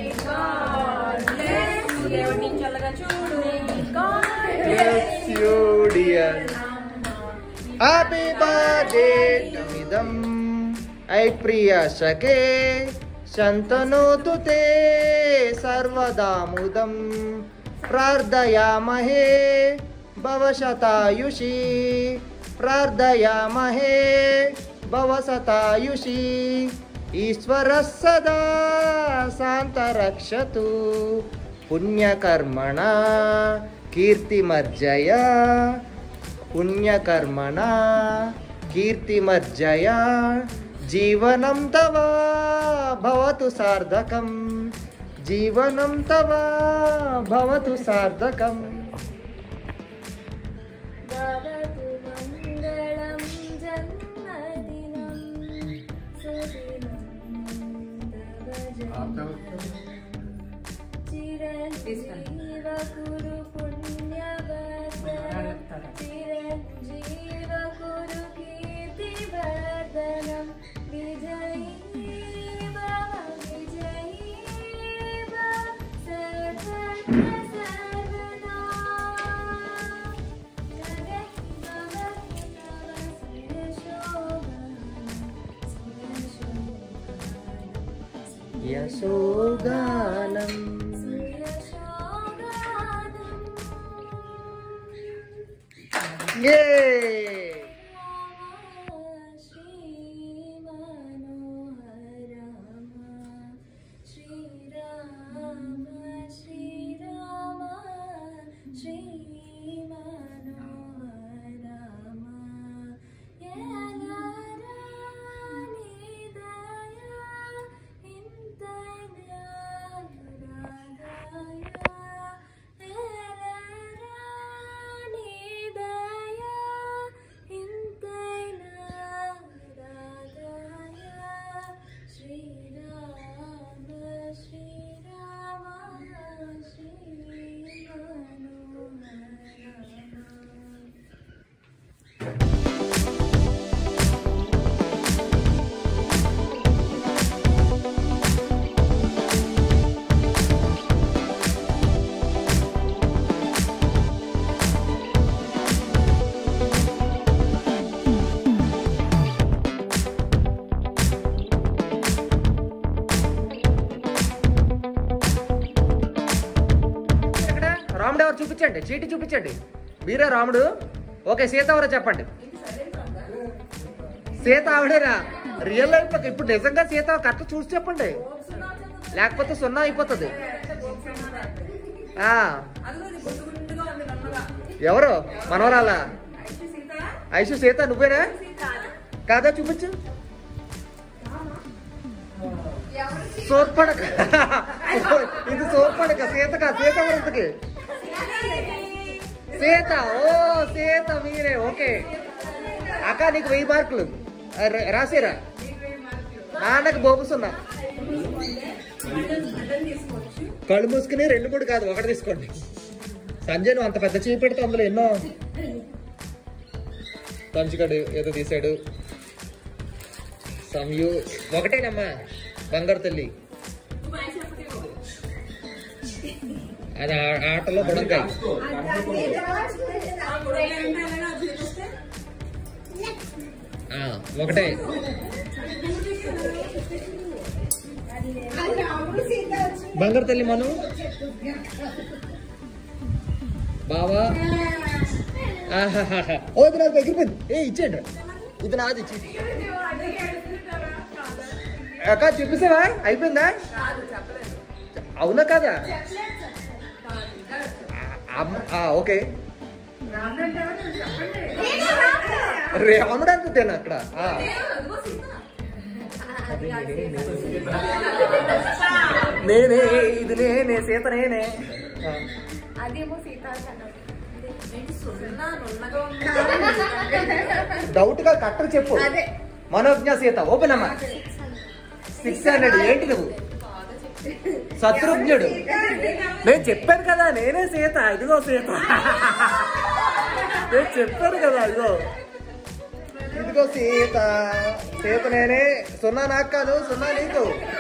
దేవుడి నుంచి చల్లగా చూడు. Bless you, dear. Happy birthday to midam. I priya sake shantanotu te sarvada mudam. Prardayamahe bhavashatayushi. Prardayamahe bhavasatayushi. Ishvara sada santarakshatu. Punyakarmana కీర్తిమర్జయ పుణ్యకర్మణ కీర్తిమర్జయ జీవనం తవ భవతు సార్థకం జీవనం తవ భవతు సార్థకం. చిరంజీవ కురు కీర్తివర్ధనం విజయీ భవ విజయీ భవ సర్వత్ర సర్వదా జగత్ భవతి తవ యశోగానం రాముడు ఎవరు చూపించండి, చీటి చూపించండి. మీరే రాముడు. ఓకే, సీత ఎవరో చెప్పండి. సీత ఆవిడేనా? రియల్ లైఫ్ ఇప్పుడు నిజంగా సీత కరెక్ట్ చూసి చెప్పండి, లేకపోతే సున్నా అయిపోతుంది. ఎవరు మనవరాలా? ఐషు సీత నువ్వేనా? కాదా చూపించు. సోర్పడక ఇది సోర్పడక సీత కాదు. సీత ఎవరికి? సీత. ఓ సీత మీరే. ఓకే అక్క, నీకు 1000 మార్కులు రాసిరా. నాన్నకు బోబుసున్నా. కళ్ళు మూసుకుని 2, 3 కాదు 1 తీసుకోండి. సంజయ్ నువ్వు అంత పెద్ద చేయి పెడితే అందులో ఎన్నో పంచుగాడు ఏదో తీసాడు. సంయు ఒకటేనమ్మా, బంగారు తల్లి. అది ఆటలో బుడంకాయ. ఒకటే. బంగారు తల్లి మను బావా. ఓ ఇది నాకు ఎగిరిపోయింది. ఇచ్చేయండి, ఇది నాది. అక్క చూపిస్తావా? అయిపోయిందా? అవునా కాదా? ఓకే. రాముడు అంతేనా అక్కడ? నేనే, ఇది నేనే, సీత నేనే. డౌట్ గా కరెక్ట్ చెప్పు. మనోజ్ఞ సీత. ఓపెన్ అమ్మా. 600. ఏంటి నువ్వు? శత్రుఘ్నుడు. నేను చెప్పాను కదా నేనే సీత. ఇదిగో సీత. నేను చెప్పాను కదా, ఇదిగో సీత. సీత నేనే. 0 నాకు కాదు, 0 నీకు.